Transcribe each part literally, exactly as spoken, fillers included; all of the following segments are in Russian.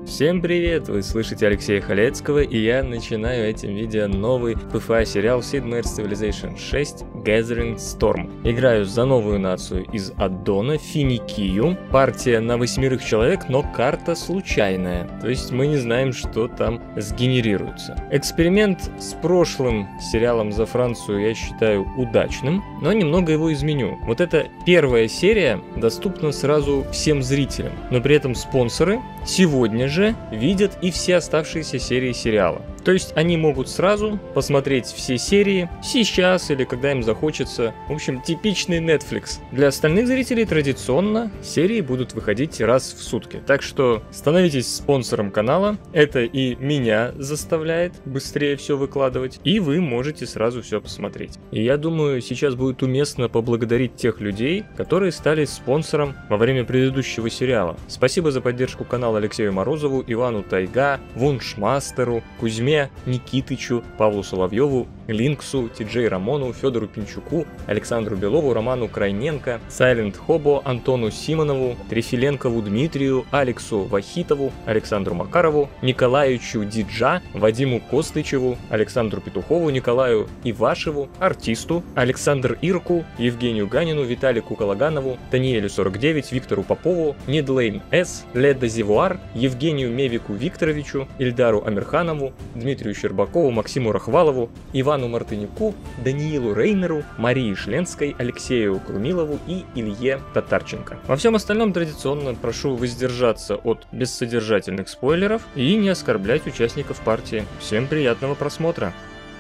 Всем привет! Вы слышите Алексея Халецкого, и я начинаю этим видео новый пи эф ай-сериал Sid Meier's Civilization шесть Gathering Storm. Играю за новую нацию из аддона Финикию. Партия на восьмерых человек, но карта случайная, то есть мы не знаем, что там сгенерируется. Эксперимент с прошлым сериалом за Францию я считаю удачным, но немного его изменю. Вот эта первая серия доступна сразу всем зрителям, но при этом спонсоры сегодня же видят и все оставшиеся серии сериала. То есть они могут сразу посмотреть все серии сейчас или когда им захочется. В общем, типичный Netflix. Для остальных зрителей традиционно серии будут выходить раз в сутки. Так что становитесь спонсором канала. Это и меня заставляет быстрее все выкладывать. И вы можете сразу все посмотреть. И я думаю, сейчас будет уместно поблагодарить тех людей, которые стали спонсором во время предыдущего сериала. Спасибо за поддержку канала Алексею Морозову, Ивану Тайга, Вуншмастеру, Кузьме, Никитычу, Павлу Соловьеву, Линксу, Ти-Джей Рамону, Федору Пинчуку, Александру Белову, Роману Крайненко, Сайлент Хобо, Антону Симонову, Трефиленкову Дмитрию, Алексу Вахитову, Александру Макарову, Николаевичу Диджа, Вадиму Костычеву, Александру Петухову, Николаю Ивашеву, артисту, Александр Ирку, Евгению Ганину, Виталику Калаганову, Таниэлю сорок девять, Виктору Попову, Нидлейн С, Леда Зевуар, Евгению Мевику Викторовичу, Ильдару Амирханову, Дмитрию Щербакову, Максиму Рахвалову, Ивану Мартынюку, Даниилу Рейнеру, Марии Шленской, Алексею Крумилову и Илье Татарченко. Во всем остальном традиционно прошу воздержаться от бессодержательных спойлеров и не оскорблять участников партии. Всем приятного просмотра.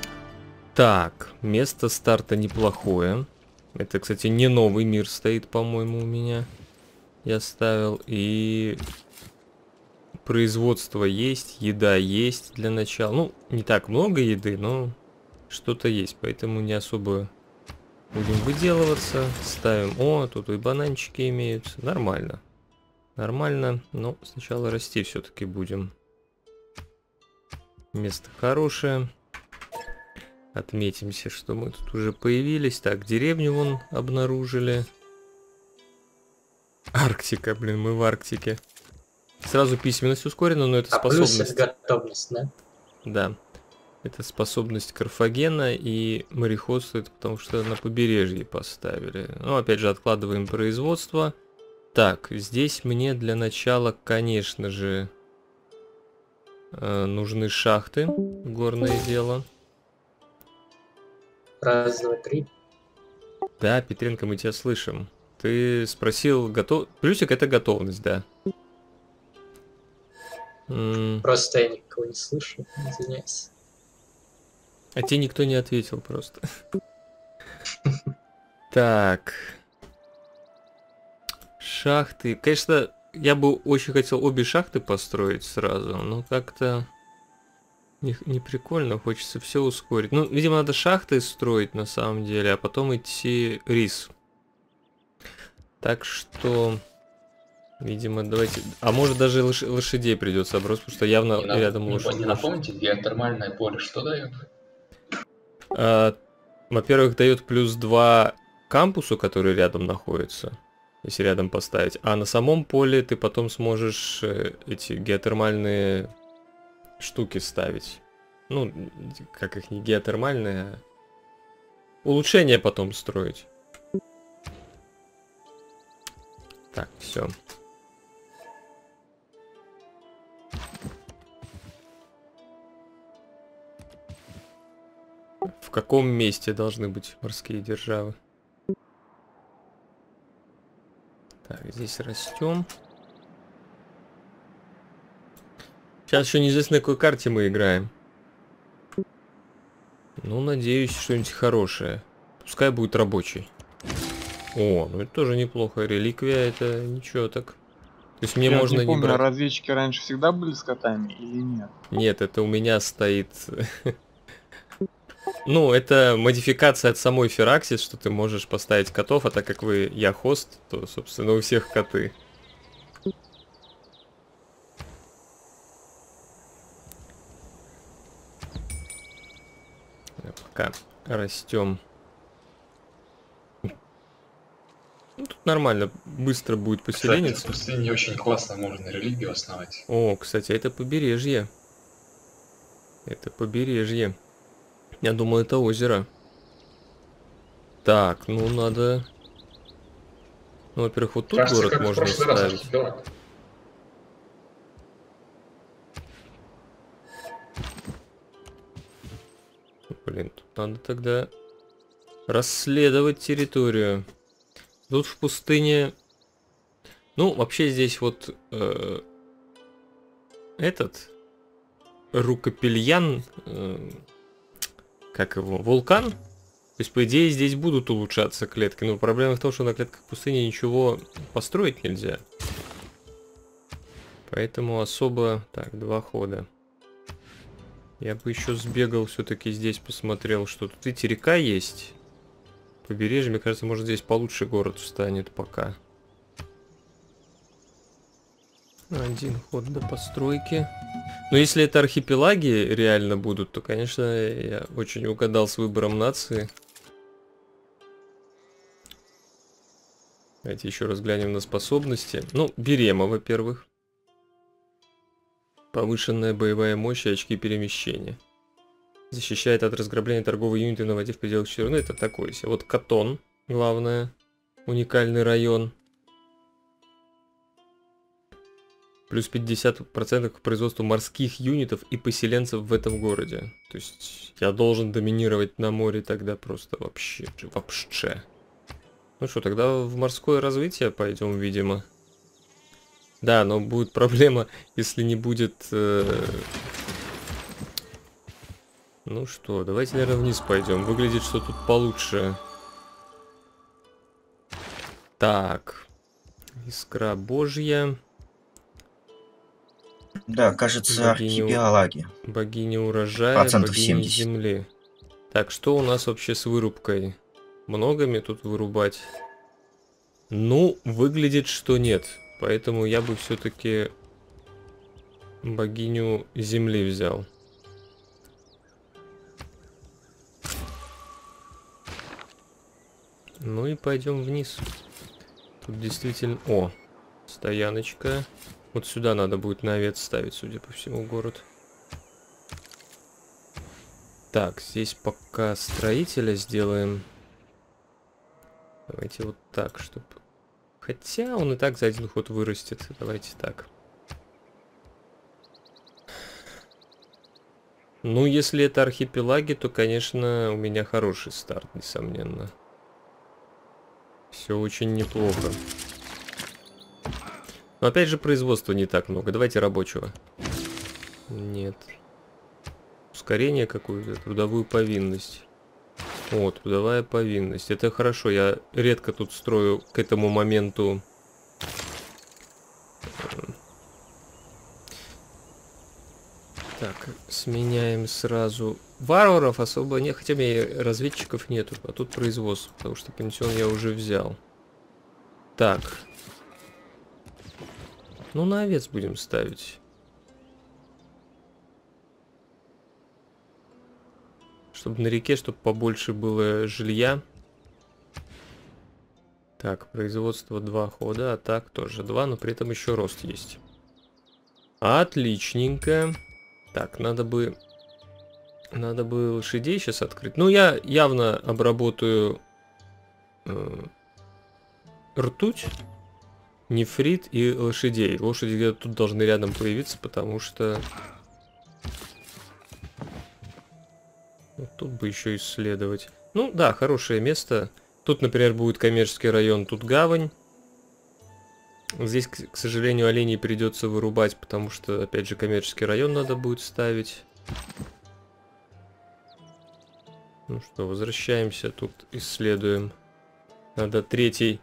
Так, место старта неплохое. Это, кстати, не новый мир стоит, по-моему, у меня. Я ставил и... Производство есть, еда есть для начала. Ну, не так много еды, но что-то есть. Поэтому не особо будем выделываться. Ставим... О, тут и бананчики имеются. Нормально. Нормально. Но сначала расти все-таки будем. Место хорошее. Отметимся, что мы тут уже появились. Так, деревню вон обнаружили. Арктика, блин, мы в Арктике. Сразу письменность ускорена, но это а способность... готовность, да? Да. Это способность Карфагена и мореходство, это потому что на побережье поставили. Ну, опять же, откладываем производство. Так, здесь мне для начала, конечно же, нужны шахты. Горное дело. Раз, два, три. Да, Петренко, мы тебя слышим. Ты спросил, готов... Плюсик — это готовность, да. Просто я никого не слышу, извиняюсь. А тебе никто не ответил просто. Так. Шахты. Конечно, я бы очень хотел обе шахты построить сразу, но как-то не, не прикольно, хочется все ускорить. Ну, видимо, надо шахты строить на самом деле, а потом идти рис. Так что... Видимо, давайте... А может даже лош... лошадей придется оброс, потому что явно не рядом не лошадь. Не напомните, геотермальное поле что дает? А, во-первых, дает плюс два кампусу, который рядом находится, если рядом поставить. А на самом поле ты потом сможешь э, эти геотермальные штуки ставить. Ну, как их не геотермальные, а улучшения потом строить. Так, все. В каком месте должны быть морские державы? Так, здесь растем. Сейчас еще неизвестно, на какой карте мы играем. Ну, надеюсь, что-нибудь хорошее. Пускай будет рабочий. О, ну это тоже неплохо. Реликвия, это ничего так. То есть мне Я можно не помню, не брать. разведчики раньше всегда были с котами или нет? Нет, это у меня стоит... Ну, это модификация от самой Фераксис, что ты можешь поставить котов, а так как вы я хост, то, собственно, у всех коты. Пока растем. Тут нормально, быстро будет Кстати, в поселенец. пустыне очень классно можно религию основать. О, кстати, это побережье. Это побережье. Я думал, это озеро. Так, ну надо... Ну, во-первых, вот тут Кажется, город как в можно прошлый раз ставить. архипелаг. Блин, тут надо тогда расследовать территорию. Тут в пустыне... Ну, вообще здесь вот... Э, этот... Рукопельян... Э, как его? Вулкан? То есть, по идее, здесь будут улучшаться клетки. Но проблема в том, что на клетках пустыни ничего построить нельзя. Поэтому особо... Так, два хода. Я бы еще сбегал все-таки здесь, посмотрел, что тут ведь река есть. Побережье, мне кажется, может здесь получше город станет пока. Один ход до постройки. Но если это архипелаги реально будут, то, конечно, я очень угадал с выбором нации. Давайте еще раз глянем на способности. Ну, Берема, во-первых. Повышенная боевая мощь и очки перемещения. Защищает от разграбления торговые юниты на воде в пределах четырех. Ну, это такое себе. Вот Катон, главное. Уникальный район. Плюс пятьдесят процентов к производству морских юнитов и поселенцев в этом городе. То есть я должен доминировать на море тогда просто вообще. Вообще. Ну что, тогда в морское развитие пойдем, видимо. Да, но будет проблема, если не будет... Э... Ну что, давайте, наверное, вниз пойдем. Выглядит, что тут получше. Так. Искра Божья. Да, кажется, Богиня... архипелаги. Богиня урожая, Процентов богиня семьдесят. земли. Так, что у нас вообще с вырубкой? Много мне тут вырубать? Ну, выглядит, что нет. Поэтому я бы все-таки богиню земли взял. Ну и пойдем вниз. Тут действительно... О, стояночка. Вот сюда надо будет на овец ставить, судя по всему, город. Так, здесь пока строителя сделаем. Давайте вот так, чтобы... Хотя он и так за один ход вырастет. Давайте так. Ну, если это архипелаги, то, конечно, у меня хороший старт, несомненно. Все очень неплохо. Но опять же, производства не так много. Давайте рабочего. Нет. Ускорение какое-то, трудовую повинность. О, трудовая повинность. Это хорошо, я редко тут строю к этому моменту. Так, сменяем сразу. Варваров особо нет, хотя мне разведчиков нету, а тут производство, потому что пансион я уже взял. Так. Ну, на овец будем ставить. Чтобы на реке, чтобы побольше было жилья. Так, производство два хода, а так тоже два, но при этом еще рост есть. Отличненько. Так, надо бы... Надо бы лошадей сейчас открыть. Ну, я явно обработаю э, ртуть, нефрит и лошадей. Лошади где-то тут должны рядом появиться, потому что... Вот тут бы еще исследовать. Ну да, хорошее место. Тут, например, будет коммерческий район, тут гавань. Здесь, к, к сожалению, оленей придется вырубать, потому что, опять же, коммерческий район надо будет ставить. Ну что, возвращаемся, тут исследуем. Надо третий.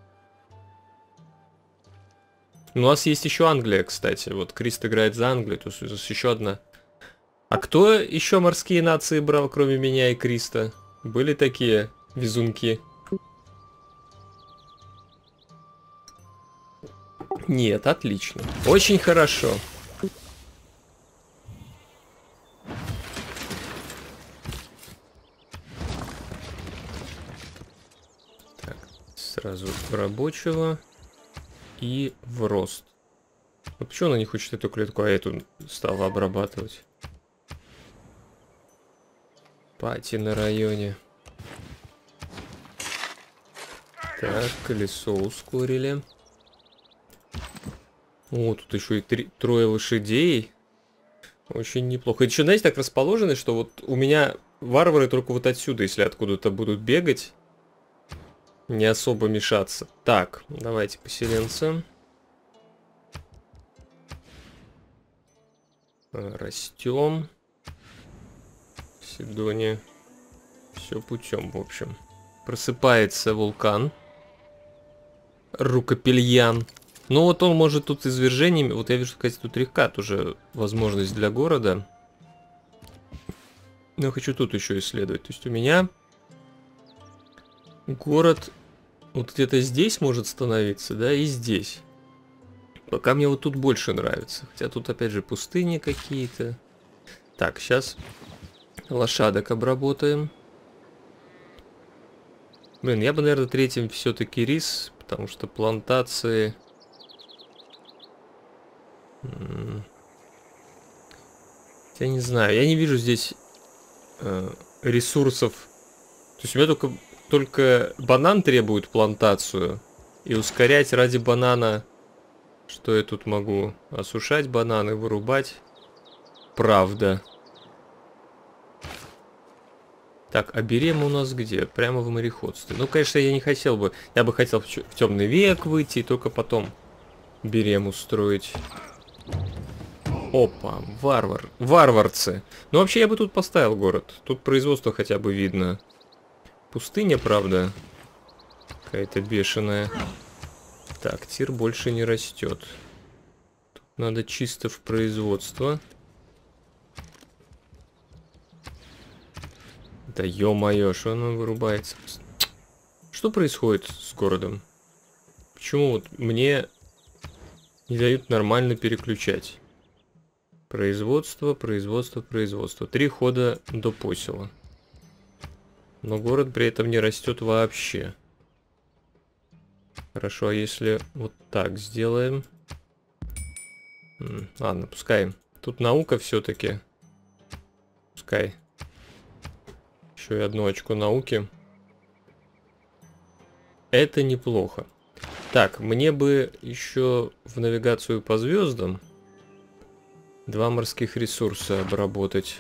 У нас есть еще Англия, кстати. Вот Крист играет за Англию, то есть еще одна. А кто еще морские нации брал, кроме меня и Криста? Были такие везунки? Нет, отлично. Очень хорошо. Сразу рабочего и в рост. Вот почему она не хочет эту клетку, а эту стала обрабатывать? Пати на районе. Так, колесо ускорили. О, тут еще и три, трое лошадей. Очень неплохо. И еще, знаете, так расположены, что вот у меня варвары только вот отсюда, если откуда-то будут бегать, не особо мешаться. Так, давайте поселенцы. Растем. Сидония. Все путем, в общем. Просыпается вулкан. Рукопельян. Ну вот он может тут извержениями. Вот я вижу, кстати, тут река тоже возможность для города. Но я хочу тут еще исследовать. То есть у меня город вот где-то здесь может становиться, да, и здесь. Пока мне вот тут больше нравится. Хотя тут опять же пустыни какие-то. Так, сейчас лошадок обработаем. Блин, я бы, наверное, третьим все-таки рис, потому что плантации... Я не знаю, я не вижу здесь э, ресурсов. То есть у меня только, только банан требует плантацию. И ускорять ради банана, что я тут могу? Осушать бананы, вырубать. Правда. Так, а Берема у нас где? Прямо в мореходстве. Ну, конечно, я не хотел бы... Я бы хотел в темный век выйти и только потом Берему строить. Опа, варвар. Варварцы. Ну, вообще, я бы тут поставил город. Тут производство хотя бы видно. Пустыня, правда. Какая-то бешеная. Так, тир больше не растет. Тут надо чисто в производство. Да ё-моё, что оно вырубается? Что происходит с городом? Почему вот мне не дают нормально переключать? Производство, производство, производство. Три хода до посела. Но город при этом не растет вообще. Хорошо, а если вот так сделаем? М, ладно, пускай. Тут наука все-таки. Пускай. Еще и одно очко науки. Это неплохо. Так, мне бы еще в навигацию по звездам два морских ресурса обработать.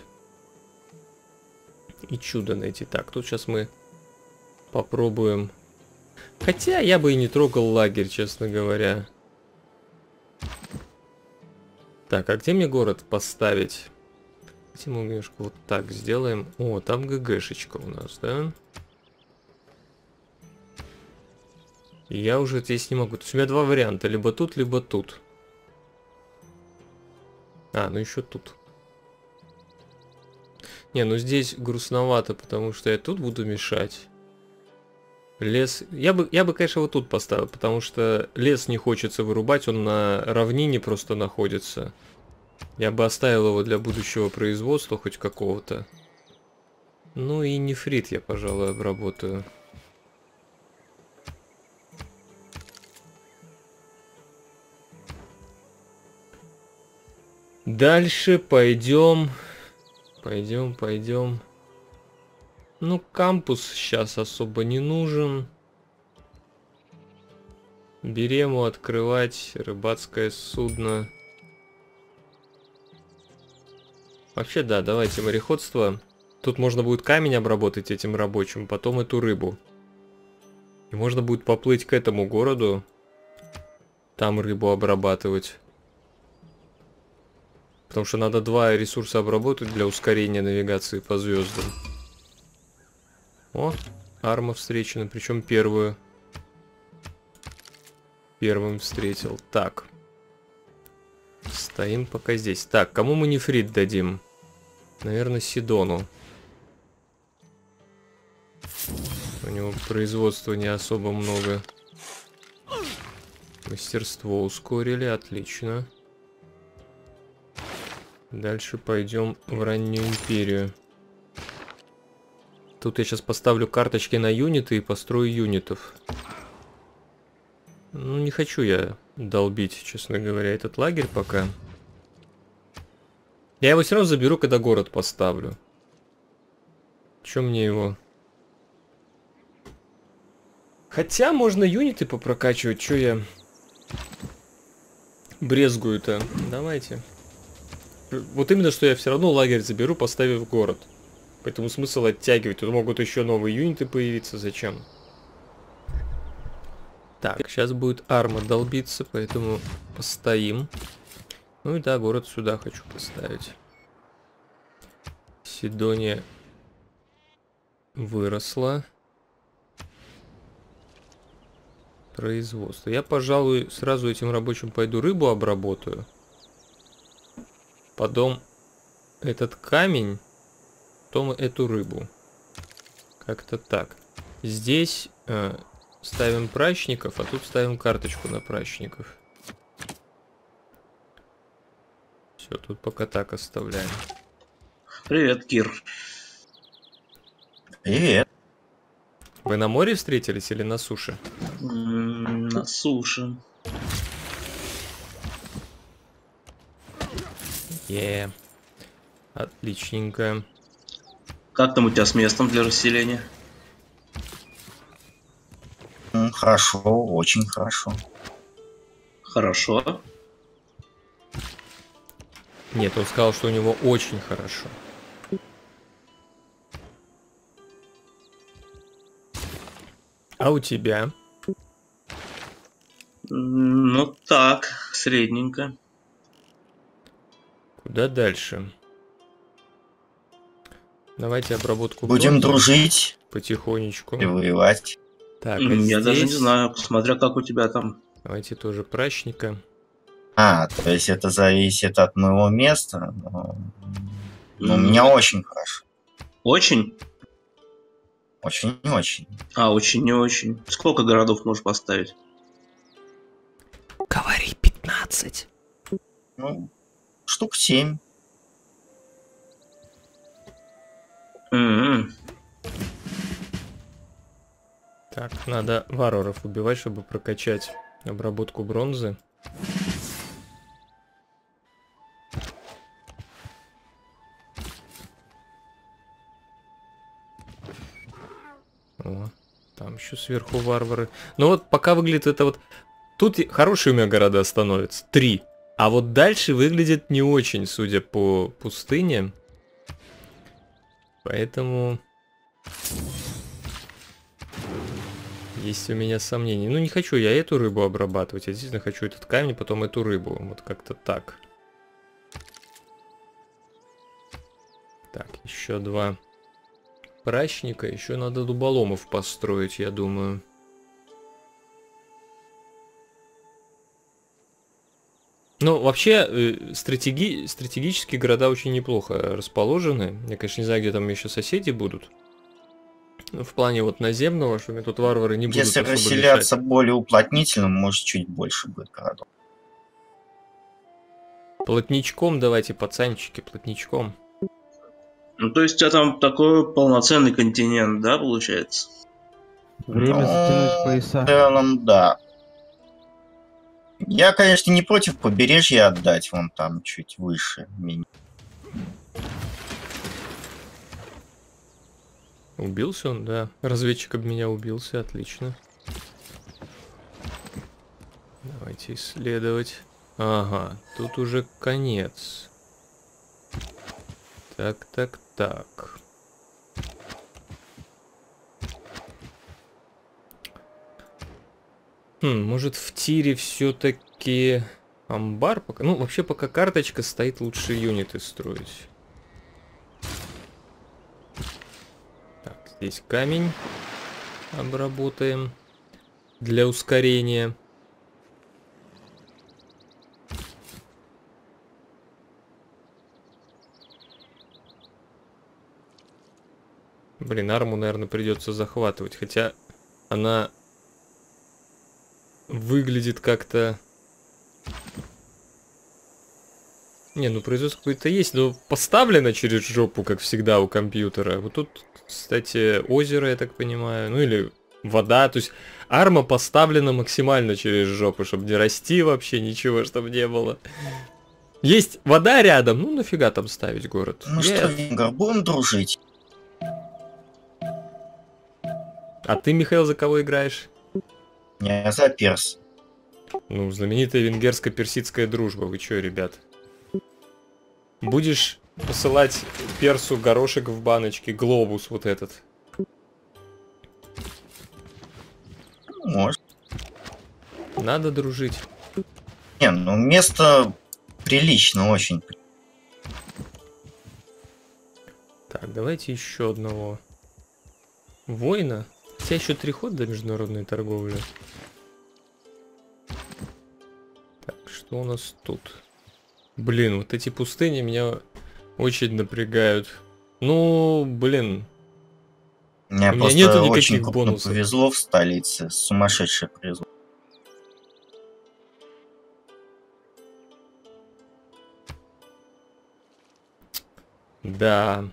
И чудо найти. Так, тут сейчас мы попробуем. Хотя я бы и не трогал лагерь, честно говоря. Так, а где мне город поставить? Давайте мы немножко вот так сделаем. О, там ГГшечка у нас, да? И я уже здесь не могу. То есть у меня два варианта. Либо тут, либо тут. А, ну еще тут. Не, ну здесь грустновато, потому что я тут буду мешать. Лес... Я бы, я бы, конечно, вот тут поставил, потому что лес не хочется вырубать, он на равнине просто находится. Я бы оставил его для будущего производства хоть какого-то. Ну и нефрит я, пожалуй, обработаю. Дальше пойдем. Пойдем, пойдем. Ну, кампус сейчас особо не нужен. Берему открывать рыбацкое судно. Вообще, да, давайте мореходство. Тут можно будет камень обработать этим рабочим, потом эту рыбу. И можно будет поплыть к этому городу. Там рыбу обрабатывать. Потому что надо два ресурса обработать для ускорения навигации по звездам. О, арма встречена, причем первую. Первым встретил. Так. Стоим пока здесь. Так, кому мы нефрит дадим? Наверное, Сидону. У него производства не особо много. Мастерство ускорили, отлично. Дальше пойдем в раннюю империю. Тут я сейчас поставлю карточки на юниты и построю юнитов. Ну, не хочу я долбить, честно говоря, этот лагерь пока. Я его все равно заберу, когда город поставлю. Чё мне его... Хотя можно юниты попрокачивать, чё я брезгую-то. Давайте. Вот именно, что я все равно лагерь заберу, поставив город. Поэтому смысл оттягивать. Тут могут еще новые юниты появиться. Зачем? Так, сейчас будет арма долбиться, поэтому постоим. Ну и да, город сюда хочу поставить. Сидония выросла. Производство. Я, пожалуй, сразу этим рабочим пойду рыбу обработаю. Потом этот камень, потом эту рыбу. Как-то так. Здесь э, ставим прачников, а тут ставим карточку на прачников. Все, тут пока так оставляем. Привет, Кир. Привет. Вы на море встретились или на суше? М, На суше. Е, отличненько. Как там у тебя с местом для расселения? М, Хорошо, очень хорошо. Хорошо. Нет, он сказал, что у него очень хорошо. А у тебя? М, Ну так, средненько. Куда дальше? Давайте обработку Будем бронзы дружить потихонечку. и воевать. Так, а М, Я даже не здесь знаю, смотря как у тебя там. давайте тоже прачника. А, то есть это зависит от моего места. Но, но у М, меня очень хорошо. Очень? Очень-очень. А, очень не очень. Сколько городов можешь поставить? Говори пятнадцать. Ну, штук семь. М, Так, надо варваров убивать, чтобы прокачать обработку бронзы. О, там еще сверху варвары. Но вот пока выглядит это вот... Тут и хорошие у меня города становятся. Три. А вот дальше выглядит не очень, судя по пустыне. Поэтому... Есть у меня сомнения. Ну, не хочу я эту рыбу обрабатывать. Я действительно хочу этот камень, потом эту рыбу. Вот как-то так. Так, еще два прачника. Еще надо дуболомов построить, я думаю. Ну, вообще, э, стратеги... стратегические города очень неплохо расположены. Я, конечно, не знаю, где там еще соседи будут. В плане вот наземного, что мне тут варвары не будут Если особо расселяться мешать. более уплотнительным, может чуть больше будет городов. Плотничком давайте, пацанчики, плотничком. Ну, то есть у тебя там такой полноценный континент, да, получается? Время Ну, затянуть В пояса. целом, да. Я, конечно, не против побережья отдать, вон там чуть выше меня. Убился он, да. Разведчик об меня убился, отлично. Давайте исследовать. Ага, тут уже конец. Так, так, так. Хм, может в тире все-таки амбар пока? Ну, вообще пока карточка стоит, лучше юниты строить. Так, здесь камень обработаем для ускорения. Блин, арму, наверное, придется захватывать, хотя она выглядит как-то... Не, ну производство какое-то есть, но поставлено через жопу, как всегда у компьютера. Вот тут, кстати, озеро, я так понимаю. Ну или вода, то есть арма поставлена максимально через жопу, чтобы не расти вообще, ничего, чтобы не было. Есть вода рядом, ну нафига там ставить город? Ну Нет. что, Венгер, будем дружить? А ты, Михаил, за кого играешь? Я за перс. Ну, знаменитая венгерско-персидская дружба. Вы чё, ребят? Будешь посылать персу горошек в баночке, глобус вот этот? Может. Надо дружить. Не, ну место прилично очень. Так, давайте еще одного воина. У тебя еще три хода до международной торговли. Так, что у нас тут? Блин, вот эти пустыни меня очень напрягают. Ну, блин. Мне У меня просто нету очень никаких крупно бонусов. повезло в столице. Сумасшедшее повезло. Да.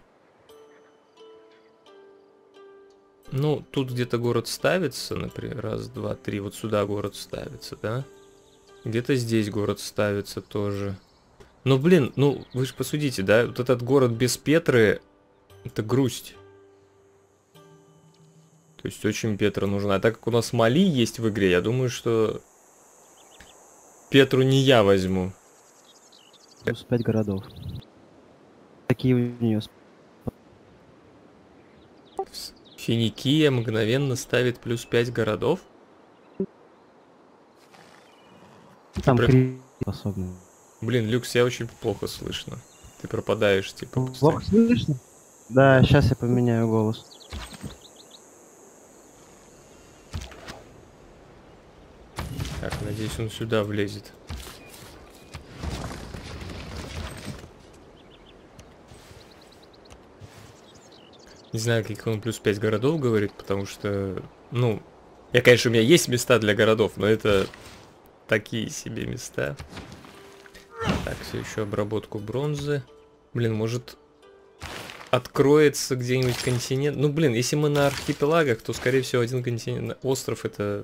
Ну, тут где-то город ставится, например, раз, два, три, вот сюда город ставится, да? Где-то здесь город ставится тоже. Но, блин, ну, вы же посудите, да? Вот этот город без Петры, это грусть. То есть очень Петра нужна. А так как у нас Мали есть в игре, я думаю, что Петру не я возьму. Плюс пять городов. Такие у нее. Финикия мгновенно ставит плюс пять городов. Там При- крит способны. Блин, Люкс, я очень плохо слышно. Ты пропадаешь, типа. Плохо постоянно. слышно? Да, сейчас я поменяю голос. Так, надеюсь, он сюда влезет. Не знаю, каких он плюс пять городов говорит, потому что, ну, я, конечно, у меня есть места для городов, но это такие себе места. Так, все еще обработку бронзы. Блин, может, откроется где-нибудь континент? Ну, блин, если мы на архипелагах, то, скорее всего, один континент, остров, это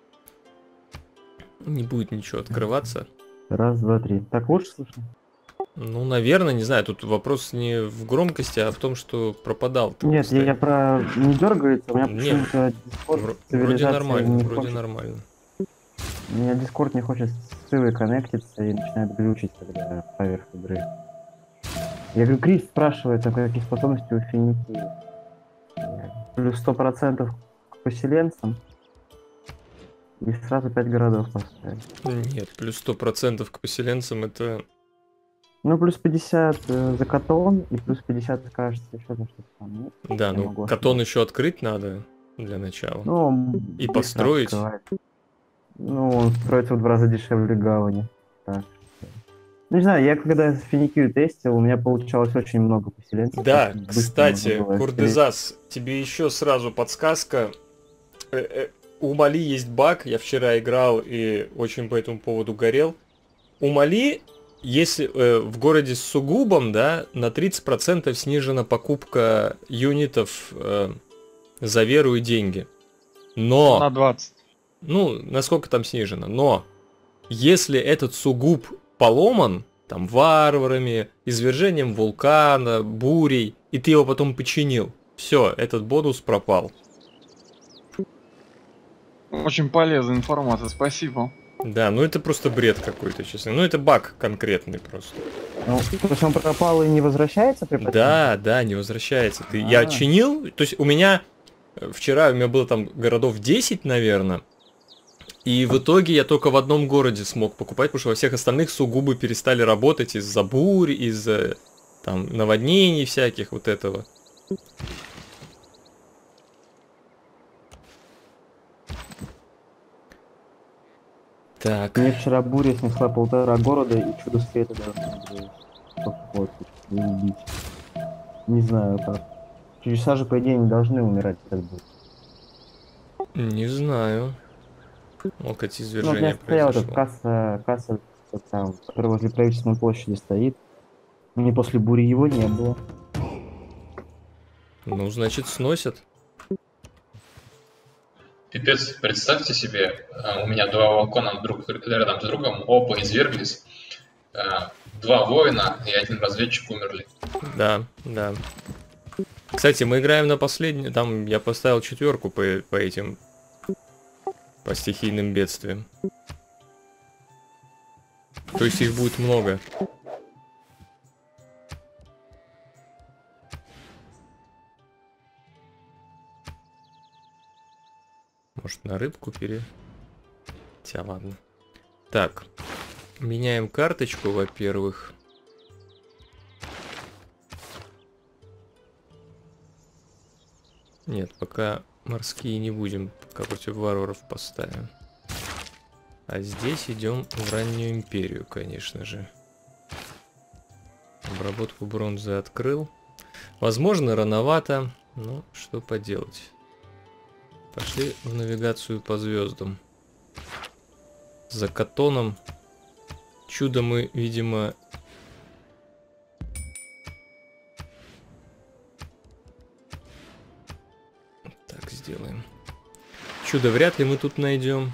не будет ничего открываться. Раз, два, три. Так лучше слышно? Ну, наверное, не знаю, тут вопрос не в громкости, а в том, что пропадал. ты Нет, я, постоянно. я про... Не дергается, у меня Нет. почему-то Discord Вро- Вроде цивилизация нормально, не вроде хочет. нормально. У меня Discord не хочет с ссылой коннектиться и начинает глючить, когда поверх игры. Я говорю, Крис спрашивает, а какие способности у Финики. Плюс сто процентов к поселенцам. И сразу пять городов поставить. Нет, плюс сто процентов к поселенцам это... Ну, плюс пятьдесят э, за Катон, и плюс пятьдесят, кажется, еще за что-то там. Нет? Да, Я ну могу Катон ошибаться. еще открыть надо для начала. Ну, И быстро построить. открывает. Ну, он строится в два раза дешевле гавани. Так. Ну, не знаю, я когда Финикию тестил, у меня получалось очень много поселенцев. Да, очень быстро кстати, можно было Курдезас, тебе еще сразу подсказка. Э, э, У Мали есть баг, я вчера играл и очень по этому поводу горел. У Мали, если э, в городе с сугубом, да, на тридцать процентов снижена покупка юнитов э, за веру и деньги. Но... На двадцать. Ну, насколько там снижено. Но если этот сугуб поломан, там, варварами, извержением вулкана, бурей, и ты его потом починил, все, этот бонус пропал. Очень полезная информация, спасибо. Да, ну это просто бред какой-то, честно. Ну это баг конкретный просто. Ну, то есть он пропал и не возвращается при починке? Да, да, не возвращается. Ты, я А. чинил, то есть у меня э, вчера у меня было там городов десять, наверное. И в итоге я только в одном городе смог покупать, потому что во всех остальных сугубо перестали работать из-за бурь, из-за там наводнений всяких, вот этого. Так, Мне вчера буря снесла полтора города, и чудо света должно было похватить и убить. Не знаю как. Чудеса же, по идее, не должны умирать как бы. не знаю. Мог эти Ну, вот извержения я стоял, этот произошло. касса, касса, вот там, который возле правительственной площади стоит. Мне после бури его не было. Ну, значит, сносят. Пипец, представьте себе, э, у меня два волкона друг рядом с другом, оба изверглись, э, два воина и один разведчик умерли. Да, да. Кстати, мы играем на последний. Там я поставил четверку по, по этим. По стихийным бедствиям. То есть их будет много. Может, на рыбку пере... Хотя ладно. Так. Меняем карточку, во-первых. Нет, пока морские не будем. Пока против варваров поставим. А здесь идем в раннюю империю, конечно же. Обработку бронзы открыл. Возможно, рановато. Но что поделать. Пошли в навигацию по звездам. За Катоном. Чудо мы, видимо... Так сделаем. Чудо вряд ли мы тут найдем.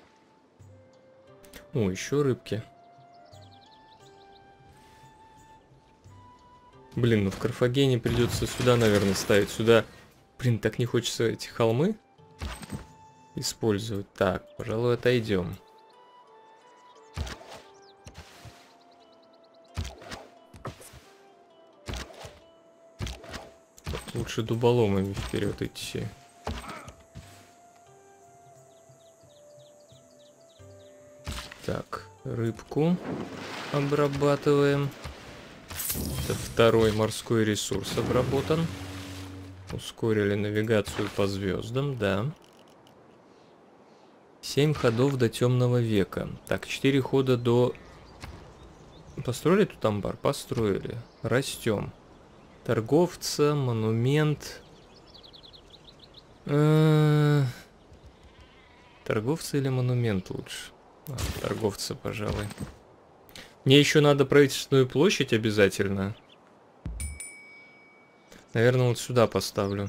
О, еще рыбки. Блин, ну в Карфагене придется сюда, наверное, ставить. Сюда... Блин, так не хочется эти холмы использовать. Так, пожалуй, отойдем. Вот лучше дуболомами вперед идти. Так, рыбку обрабатываем. Это второй морской ресурс обработан. Ускорили навигацию по звездам, да. Семь ходов до темного века. Так, четыре хода до... Построили тут амбар? Построили. Растем. Торговца, монумент. Э-э- Торговца или монумент лучше? А, торговца, пожалуй. Мне еще надо правительственную площадь обязательно. Наверное, вот сюда поставлю.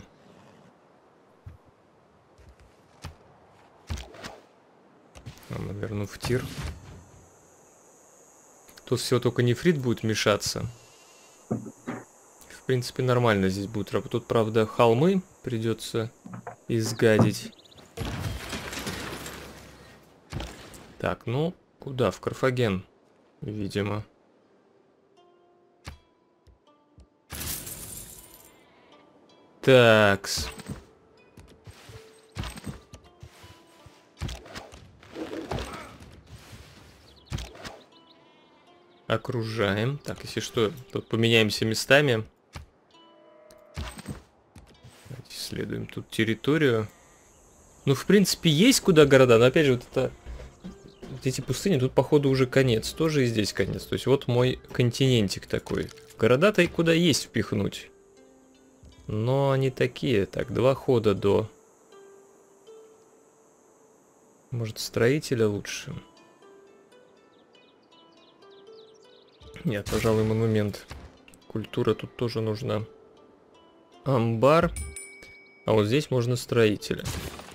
А, наверное, в тир. Тут всего только нефрит будет мешаться. В принципе, нормально здесь будет работать. Тут, правда, холмы придется изгадить. Так, ну, куда? В Карфаген, видимо. Такс. Окружаем. Так, если что, тут поменяемся местами. Исследуем тут территорию. Ну, в принципе, есть куда города, но опять же, вот это... Вот эти пустыни, тут, походу, уже конец. Тоже и здесь конец. То есть, вот мой континентик такой. Города-то и куда есть впихнуть. Но они такие. Так, два хода до... Может, строителя лучше? Нет, пожалуй, монумент. Культура тут тоже нужна. Амбар. А вот здесь можно строителя.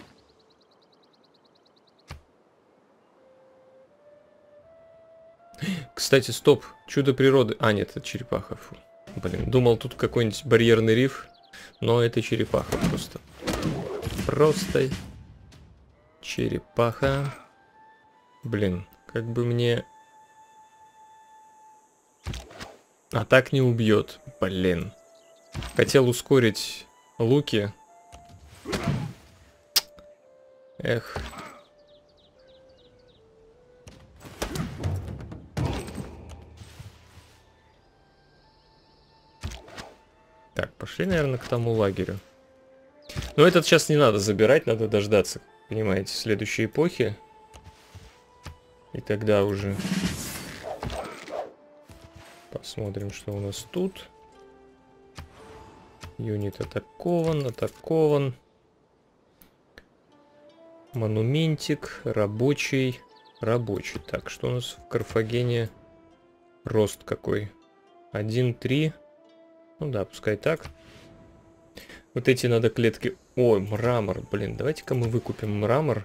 Кстати, стоп. Чудо природы. А, нет, это черепаха. Фу. Блин, думал, тут какой-нибудь барьерный риф. Но это черепаха просто. Просто черепаха. Блин, как бы мне... А так не убьет. Блин. Хотел ускорить луки. Эх. Так, пошли, наверное, к тому лагерю. Но этот сейчас не надо забирать, надо дождаться, понимаете, следующей эпохи. И тогда уже посмотрим, что у нас тут. Юнит атакован, атакован. Монументик, рабочий, рабочий. Так, что у нас в Карфагене? Рост какой? один три. Ну да, пускай так. Вот эти надо клетки Ой, мрамор, блин, давайте-ка мы выкупим мрамор.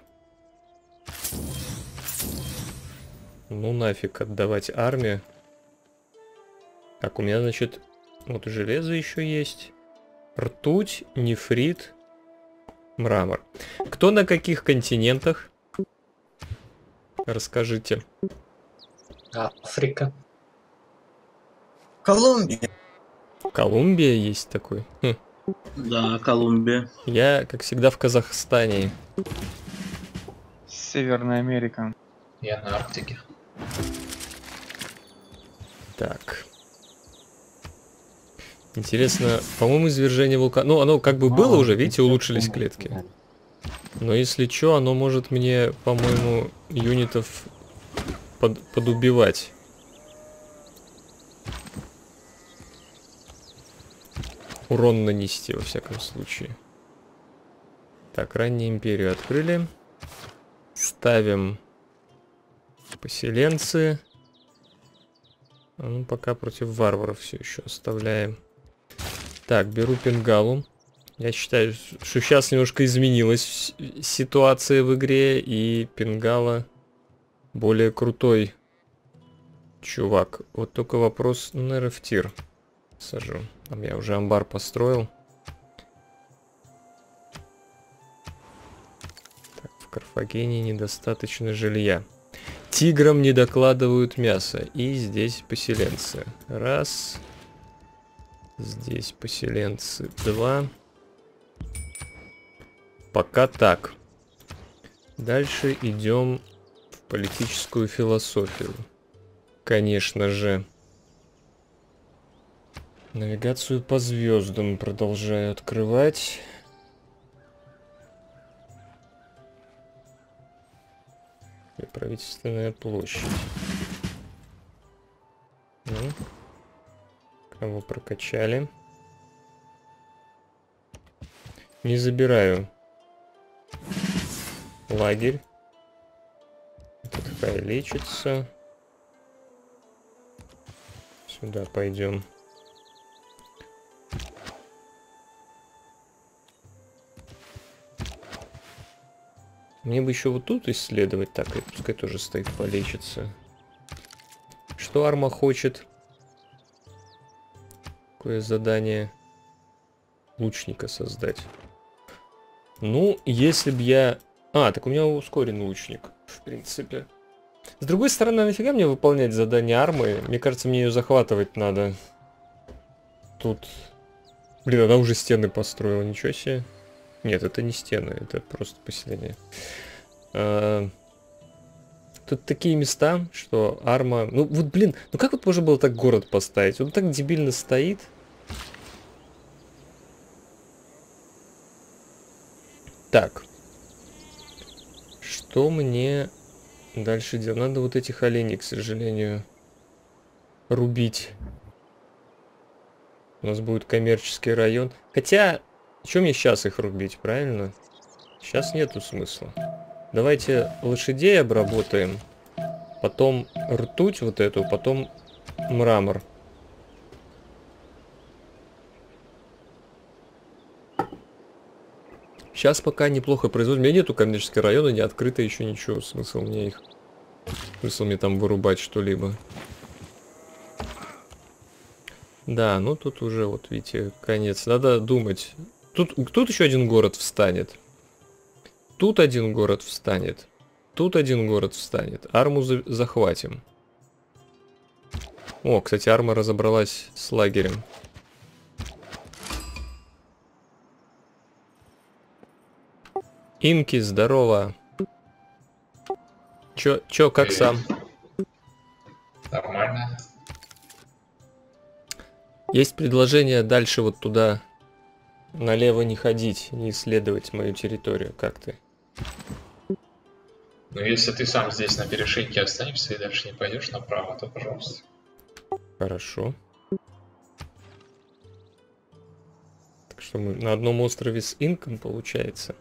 Ну нафиг отдавать армию. Так, у меня, значит, вот железо еще есть. Ртуть, нефрит, мрамор. Кто на каких континентах? Расскажите. Африка. Колумбия. Колумбия есть такой? Хм. Да, Колумбия. Я, как всегда, в Казахстане. Северная Америка. Я на Арктике. Так. Интересно, по-моему, извержение вулкана... Ну, оно как бы было уже, видите, улучшились клетки. Но если что, оно может мне, по-моему, юнитов под, подубивать. Урон нанести, во всяком случае. Так, раннюю империю открыли. Ставим поселенцы. А ну, пока против варваров все еще оставляем. Так, беру Пенгалу. Я считаю, что сейчас немножко изменилась ситуация в игре, и Пенгала более крутой чувак. Вот только вопрос, ну, наверное, в тир сажу. Там я уже амбар построил. Так, в Карфагене недостаточно жилья. Тиграм не докладывают мясо. И здесь поселенцы. Раз. Здесь поселенцы. Два. Пока так. Дальше идем в политическую философию. Конечно же. Навигацию по звездам продолжаю открывать. И правительственная площадь. Ну, кого прокачали? Не забираю лагерь. Этот хай лечится. Сюда пойдем. Мне бы еще вот тут исследовать. Так, и пускай тоже стоит, полечится. Что Арма хочет? Какое задание? Лучника создать. Ну, если бы я... А, так у меня ускоренный лучник, в принципе. С другой стороны, нафига мне выполнять задание Армы? Мне кажется, мне ее захватывать надо. Тут... Блин, она уже стены построила, ничего себе. Нет, это не стены, это просто поселение. А... Тут такие места, что Арма... Ну вот, блин, ну как вот можно было так город поставить? Он так дебильно стоит. Так. Что мне дальше делать? Надо вот этих оленей, к сожалению, рубить. У нас будет коммерческий район. Хотя, что мне сейчас их рубить, правильно? Сейчас нету смысла. Давайте лошадей обработаем. Потом ртуть вот эту, потом мрамор. Сейчас пока неплохо производим. У меня нету коммерческого района, не открыто еще ничего. Смысл мне их... Смысл мне там вырубать что-либо. Да, ну тут уже, вот видите, конец. Надо думать. Тут, тут еще один город встанет. Тут один город встанет. Тут один город встанет. Арму за захватим. О, кстати, Арма разобралась с лагерем. Инки, здорово. Чё, чё, как Привет. сам? Нормально. Есть предложение дальше вот туда налево не ходить, не исследовать мою территорию. Как ты? Ну, если ты сам здесь на перешейке останешься и дальше не пойдешь направо, то пожалуйста. Хорошо. Так что мы на одном острове с инком, получается.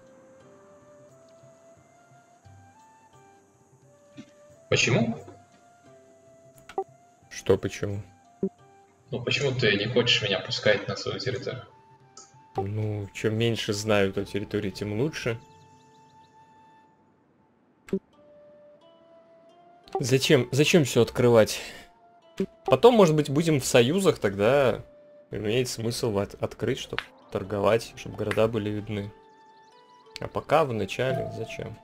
Почему? Что, почему? Ну, почему ты не хочешь меня пускать на свою территорию? Ну, чем меньше знают о территории, тем лучше. Зачем, зачем все открывать? Потом, может быть, будем в союзах, тогда имеет смысл от, открыть, чтобы торговать, чтобы города были видны. А пока в начале зачем?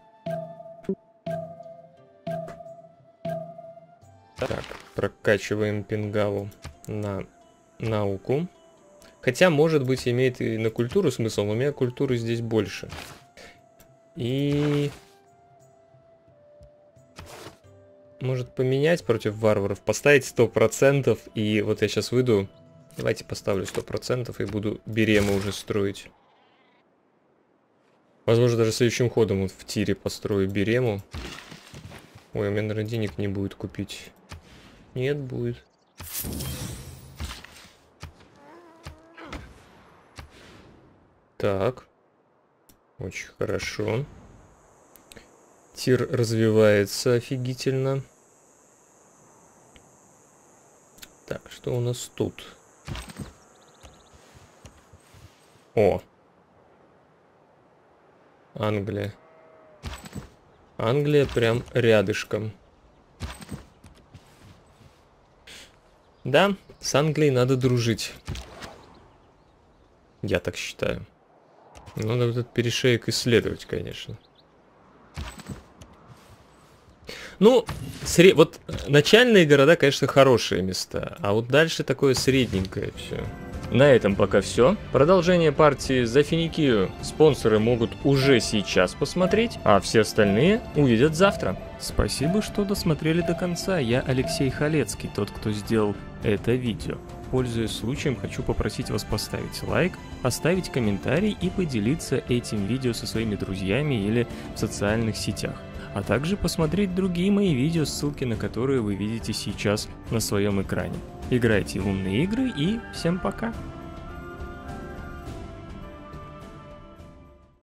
Так, прокачиваем Пингаву на науку. Хотя, может быть, имеет и на культуру смысл, но у меня культуры здесь больше. И... Может поменять против варваров, поставить сто процентов, и вот я сейчас выйду. Давайте поставлю сто процентов и буду беремы уже строить. Возможно, даже следующим ходом вот в тире построю берему. Ой, у меня, наверное, денег не будет купить. Нет, будет. Так. Очень хорошо. Тир развивается офигительно. Так, что у нас тут? О! Англия. Англия прям рядышком. Да, с Англией надо дружить. Я так считаю. Надо этот перешеек исследовать, конечно. Ну, сре... вот начальные города, конечно, хорошие места, а вот дальше такое средненькое все. На этом пока все. Продолжение партии за Финикию спонсоры могут уже сейчас посмотреть, а все остальные увидят завтра. Спасибо, что досмотрели до конца. Я Алексей Халецкий, тот, кто сделал это видео. Пользуясь случаем, хочу попросить вас поставить лайк, оставить комментарий и поделиться этим видео со своими друзьями или в социальных сетях. А также посмотреть другие мои видео, ссылки на которые вы видите сейчас на своем экране. Играйте в умные игры и всем пока!